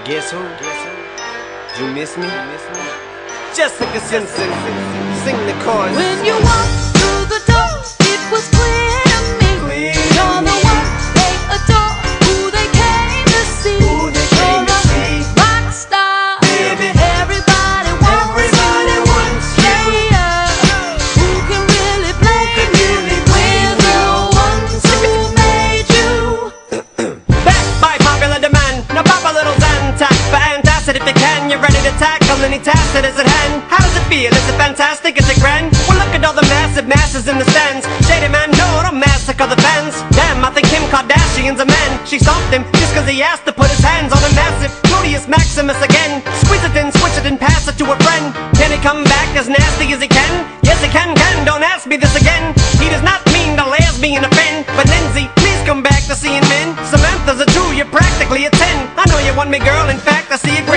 Guess who? You miss me? Jessica Simpson, sing the chorus. When you walked through the door, it was clear to me. You're the one they adore, who they came to see. You're a rock star, baby. Everybody wants you. Yeah. Who can really blame you? We're the ones who made you. Back by popular demand, now pop a little Zantac for antacid if you can. You're ready to tackle any task that is at hand. How does it feel? Is it fantastic? Is it grand? Well, look at all the massive masses in the stands. Shady man, no, don't massacre the fans. Damn, I think Kim Kardashian's a man. She stopped him just cause he asked to put his hands on a massive Gluteus Maximus again. Squeeze it in, switch it and pass it to a friend. Can he come back as nasty as he can? Yes, he can, don't ask me this again. He does not mean to lesbian offend. But Lindsay, please come back to seeing men. Samantha's a 2, you're practically a 10. I know you want me, girl, in fact, I see you